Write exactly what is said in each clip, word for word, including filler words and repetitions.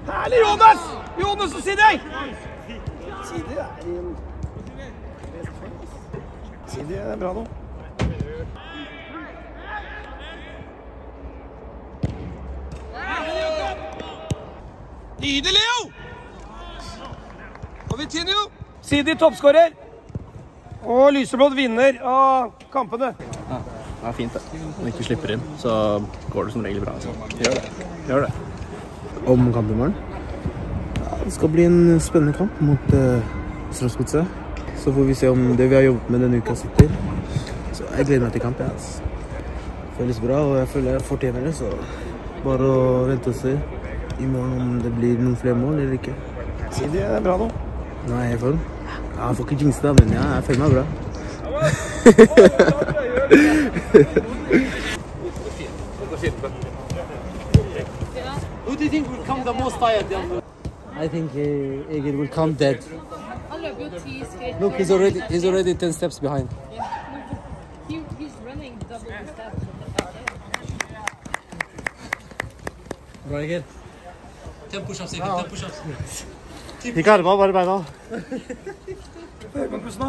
Herlig, Jonas! Jonas og Sidi! Sidi er i en... Sidi er bra nå. Nydelig, Leo! Og Vitinho! Sidi toppskårer. Og Lyseblått vinner av kampene. Ja, det er fint det. Når ikke slipper inn, så går det som regel bra. Altså. Gjør det. Gjør det. Om kampen i morgen? Ja, det skal bli en spennende kamp mot uh, Strasgodset. Så får vi se om det vi har jobbet med denne uka sitter. Så jeg gleder meg til kamp, ja. Altså. Føles bra, og jeg føler jeg fortjener det, så bare å vente og se i morgen om det blir noen flere mål eller ikke. Sidi er bra nå. Nå er jeg i form. Ja, jeg får ikke jinx det, men ja, jeg føler meg bra. Who do you think will come the most tired? I think uh, Egil will come dead. Look, he's already he's already ten steps behind. He, he's running double the steps. Bra, Egil. ten push-ups, Egil. ten push-ups. Ikke armene, bare beina. Hør på pusten da.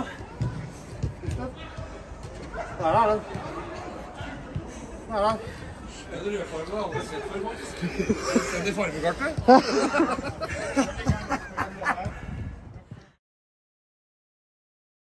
Der er den. Der er den. Er det rødfargen du har aldri sett før, Max? Send i fargekartet.